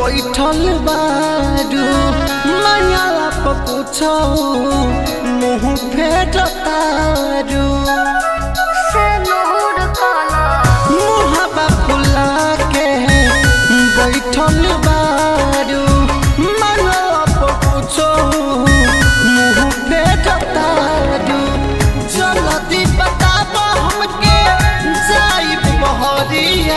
बैठल बारू मंगला पकुछो मुँह फेर तारू मुँहबा फुला के बैठल बारू मंगला पकुछो मुँह फेर तारू जल्दी बताब हमके जाई बहरिया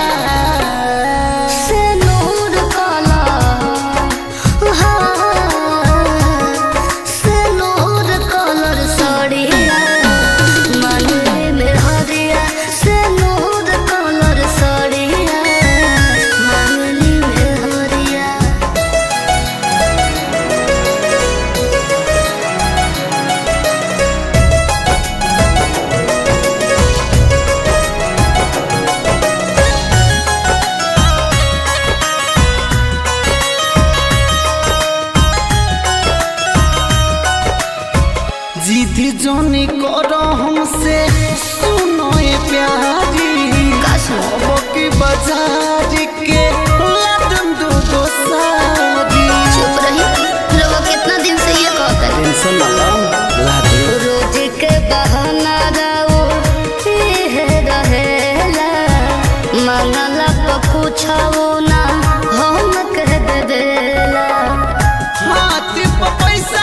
जिद जोनी करो हमसे सुनो ये प्यारी अब की बाजार के लदम दो सारी चुप रही लोग कितना दिन से ये कहते हैं टेंशन ना लो रोज के बहाना राओ ये रहेला मंगला पकुछाओ ना हम कह देला हाथ पे पैसा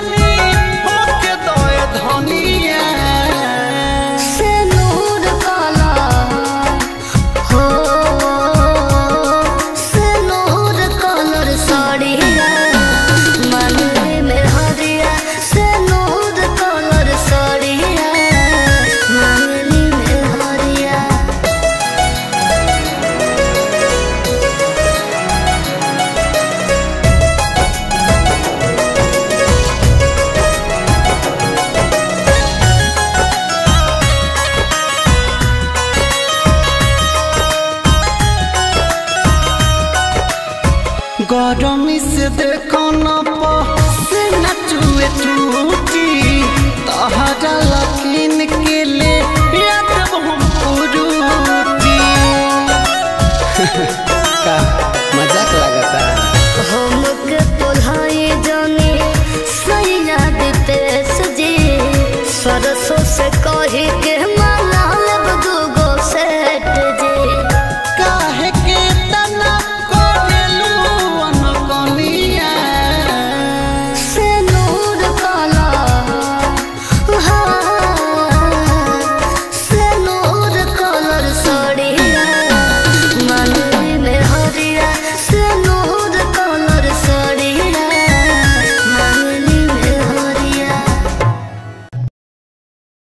गरमी से देखो न से नचुए टूटी तहरा लकीन के ले याद हम पुरूटी का मजाक लगता हमके तोल्हाई जाने सैया देते सजे सरसों से कहे के